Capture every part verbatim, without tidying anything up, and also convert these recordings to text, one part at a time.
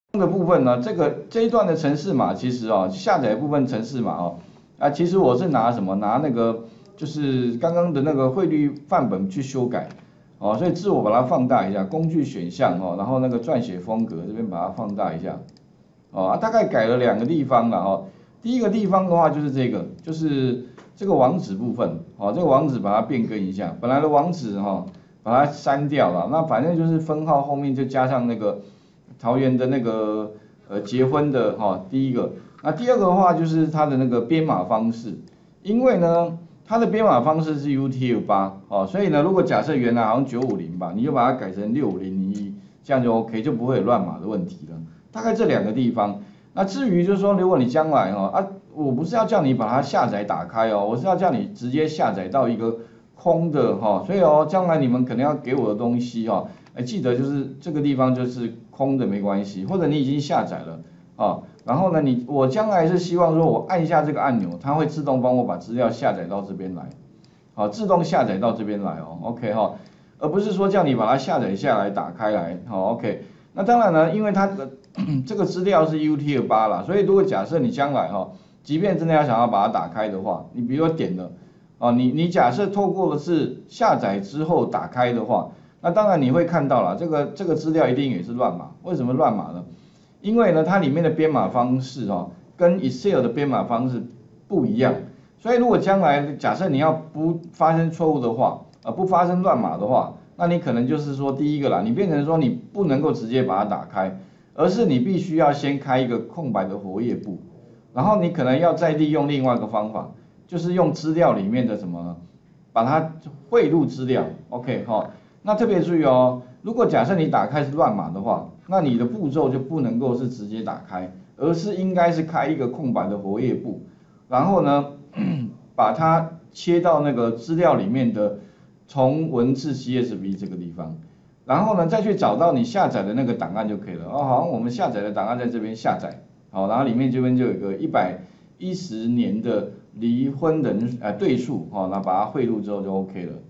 的部分呢，这个这一段的程式码其实啊，下载部分程式码哦，啊，其实我是拿什么？拿那个就是刚刚的那个汇率范本去修改，哦，所以自我把它放大一下，工具选项哦，然后那个撰写风格这边把它放大一下，哦，啊，大概改了两个地方了哦。第一个地方的话就是这个，就是这个网址部分，哦，这个网址把它变更一下，本来的网址哈、哦，把它删掉了，那反正就是分号后面就加上那个。桃园的那个呃结婚的哈、哦，第一个，那第二个的话就是它的那个编码方式，因为呢它的编码方式是 U T F 八哦，所以呢如果假设原来好像九五零吧，你就把它改成六五零零一，这样就 OK， 就不会有乱码的问题了。大概这两个地方，那至于就是说，如果你将来哈、哦、啊，我不是要叫你把它下载打开哦，我是要叫你直接下载到一个空的哈、哦，所以哦将来你们可能要给我的东西哈、哦。哎，记得就是这个地方就是空的没关系，或者你已经下载了啊，然后呢，你我将来是希望说我按一下这个按钮，它会自动帮我把资料下载到这边来，好、啊，自动下载到这边来哦 ，OK 哈、哦，而不是说叫你把它下载下来打开来，好、哦、，OK。那当然呢，因为它的这个资料是 U T F 八啦，所以如果假设你将来哈、哦，即便真的要想要把它打开的话，你比如说点了，啊，你你假设透过的是下载之后打开的话。那当然你会看到了，这个这个资料一定也是乱码。为什么乱码呢？因为呢，它里面的编码方式哦，跟 Excel 的编码方式不一样。所以如果将来假设你要不发生错误的话，呃，不发生乱码的话，那你可能就是说第一个啦，你变成说你不能够直接把它打开，而是你必须要先开一个空白的活页簿，然后你可能要再利用另外一个方法，就是用资料里面的什么，把它汇入资料 ，OK 哈、哦。那特别注意哦，如果假设你打开是乱码的话，那你的步骤就不能够是直接打开，而是应该是开一个空白的活页簿，然后呢，把它切到那个资料里面的从文字 C S V 这个地方，然后呢再去找到你下载的那个档案就可以了。哦，好像我们下载的档案在这边下载，好，然后里面这边就有一个一百一十年的离婚人呃对数，好，那把它汇入之后就 OK 了。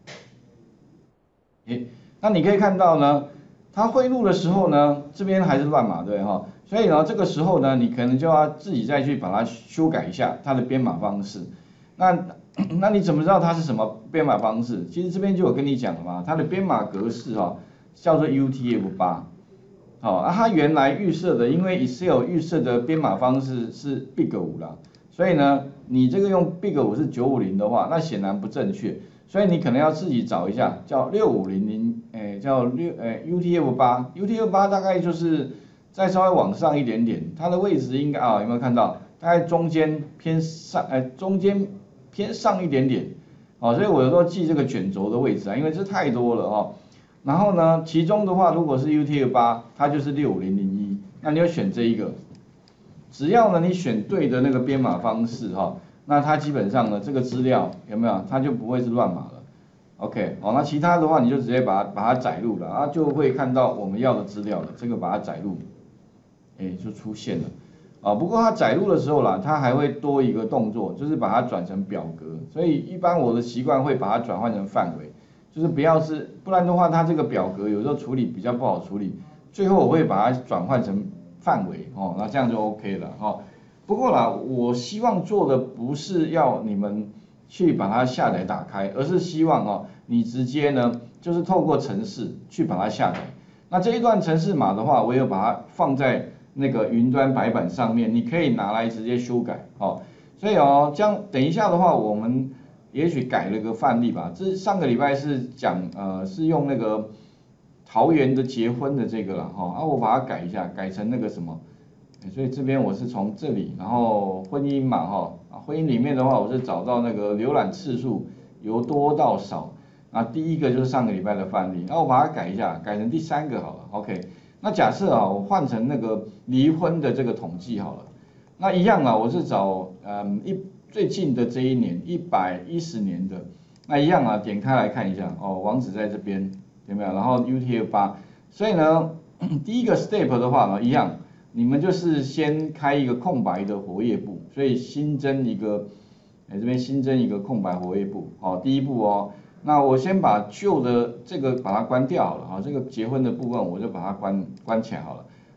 诶，那你可以看到呢，它汇入的时候呢，这边还是乱码对哈，所以呢这个时候呢，你可能就要自己再去把它修改一下它的编码方式。那那你怎么知道它是什么编码方式？其实这边就有跟你讲了嘛，它的编码格式哈叫做 U T F 八，好，啊它原来预设的，因为 Excel 预设的编码方式是 Big 五啦，所以呢你这个用 Big 五是九五零的话，那显然不正确。所以你可能要自己找一下，叫六五零零，哎，叫六，哎 U T F 八 ，U T F 八大概就是再稍微往上一点点，它的位置应该啊有没有看到？大概中间偏上，哎，中间偏上一点点，哦，所以我有时候记这个卷轴的位置啊，因为这太多了哦。然后呢，其中的话如果是 U T F 八，它就是六五零零一，那你要选这一个，只要呢你选对的那个编码方式哈、哦。那它基本上呢，这个资料有没有，它就不会是乱码了。OK， 好，那其他的话你就直接把它把它载入了，啊，就会看到我们要的资料了。这个把它载入，哎，就出现了。啊，不过它载入的时候啦，它还会多一个动作，就是把它转成表格。所以一般我的习惯会把它转换成范围，就是不要是，不然的话它这个表格有时候处理比较不好处理。最后我会把它转换成范围，哦，那这样就 OK 了，哦。不过啦，我希望做的不是要你们去把它下载打开，而是希望哦，你直接呢，就是透过程式去把它下载。那这一段程式码的话，我有把它放在那个云端白板上面，你可以拿来直接修改，哦。所以哦，这样等一下的话，我们也许改了个范例吧。这上个礼拜是讲呃，是用那个桃园的结婚的这个了，哈、哦，啊，我把它改一下，改成那个什么。所以这边我是从这里，然后婚姻嘛哈，啊婚姻里面的话，我是找到那个浏览次数由多到少，那第一个就是上个礼拜的范例，那我把它改一下，改成第三个好了 ，OK。那假设啊，我换成那个离婚的这个统计好了，那一样啊，我是找嗯一最近的这一年一百一十年的，那一样啊，点开来看一下哦，网址在这边有没有？然后 U T F 八，所以呢，第一个 step 的话呢，一样。你们就是先开一个空白的活页簿，所以新增一个，哎这边新增一个空白活页簿，好，第一步哦。那我先把旧的这个把它关掉好了，好，这个结婚的部分我就把它关关起来好了。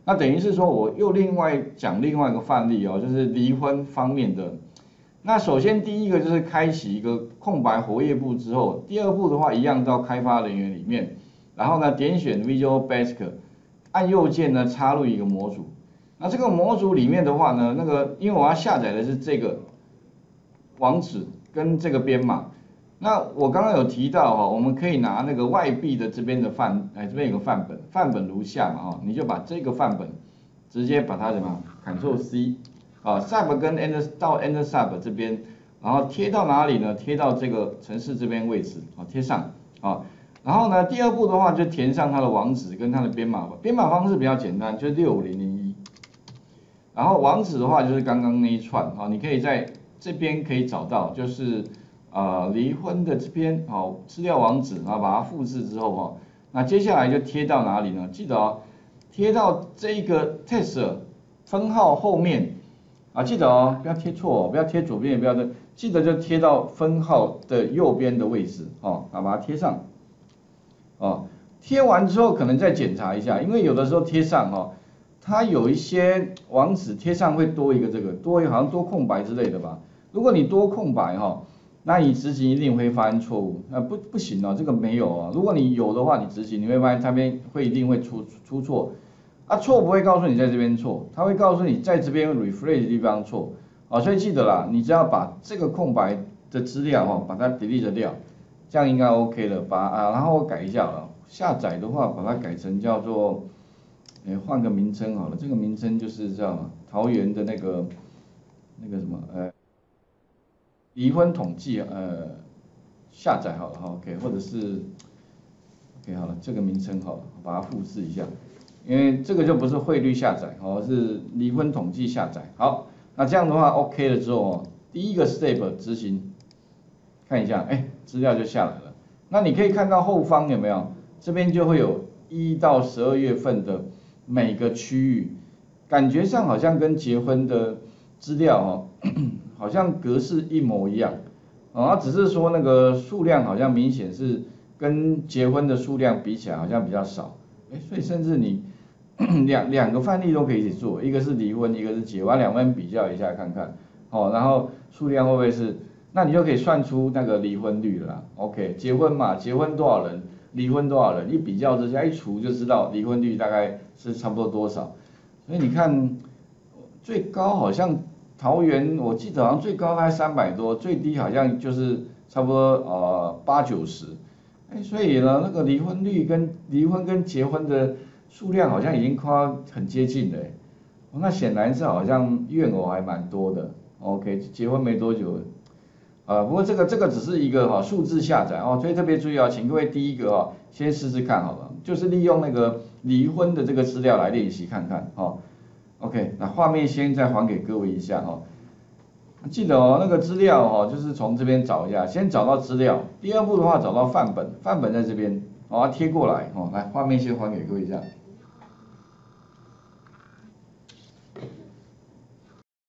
那等于是说我又另外讲另外一个范例哦，就是离婚方面的。那首先第一个就是开启一个空白活页簿之后，第二步的话一样到开发人员里面，然后呢点选 Visual Basic， 按右键呢插入一个模组。那这个模组里面的话呢，那个因为我要下载的是这个网址跟这个编码。那我刚刚有提到哈，我们可以拿那个外币的这边的范，哎这边有个范本，范本如下嘛哈，你就把这个范本直接把它什么 Ctrl C。啊 ，sub 跟 enter 到 enter sub 这边，然后贴到哪里呢？贴到这个城市这边位置，啊，贴上，啊，然后呢，第二步的话就填上它的网址跟它的编码，编码方式比较简单，就六五零零一，然后网址的话就是刚刚那一串，啊，你可以在这边可以找到，就是呃离婚的这边，好，资料网址，然后把它复制之后，哈，那接下来就贴到哪里呢？记得哦，贴到这个 test 分号后面。啊，记得哦，不要贴错哦，不要贴左边，也不要的，记得就贴到分号的右边的位置哦，啊，把它贴上。哦，贴完之后可能再检查一下，因为有的时候贴上哦，它有一些网址贴上会多一个这个，多一个好像多空白之类的吧。如果你多空白哈、哦，那你执行一定会发现错误，啊不不行哦，这个没有哦，如果你有的话，你执行你会发现它边会一定会出出错。啊，错不会告诉你在这边错，它会告诉你在这边 refresh 的地方错，啊，所以记得啦，你只要把这个空白的资料哦，把它 delete 掉，这样应该 OK 了。把啊，然后我改一下啊，下载的话把它改成叫做，诶，换个名称好了，这个名称就是叫桃园的那个那个什么呃离婚统计呃下载好了哈 ，OK， 或者是 OK 好了，这个名称好了，把它复制一下。因为这个就不是汇率下载，哦，是离婚统计下载。好，那这样的话 OK 了之后哦，第一个 step 执行，看一下，哎，资料就下来了。那你可以看到后方有没有？这边就会有一到十二月份的每个区域，感觉上好像跟结婚的资料哦，好像格式一模一样，啊，只是说那个数量好像明显是跟结婚的数量比起来好像比较少，哎，所以甚至你两两个范例都可以一起做，一个是离婚，一个是结婚，两边比较一下看看，哦，然后数量会不会是，那你就可以算出那个离婚率了啦。OK， 结婚嘛，结婚多少人，离婚多少人，一比较之下一除就知道离婚率大概是差不多多少。所以你看最高好像桃园，我记得好像最高大概三百多，最低好像就是差不多呃八九十。哎，所以呢，那个离婚率跟离婚跟结婚的数量好像已经快要很接近了，那显然是好像怨偶还蛮多的。OK， 结婚没多久，呃，不过这个这个只是一个哈、哦、数字下载哦，所以特别注意啊，请各位第一个哦先试试看好了，就是利用那个离婚的这个资料来练习看看哦。OK， 那画面先再还给各位一下哦。记得哦，那个资料哦，就是从这边找一下，先找到资料。第二步的话，找到范本，范本在这边，哦，贴过来哦，来，画面先还给各位一下。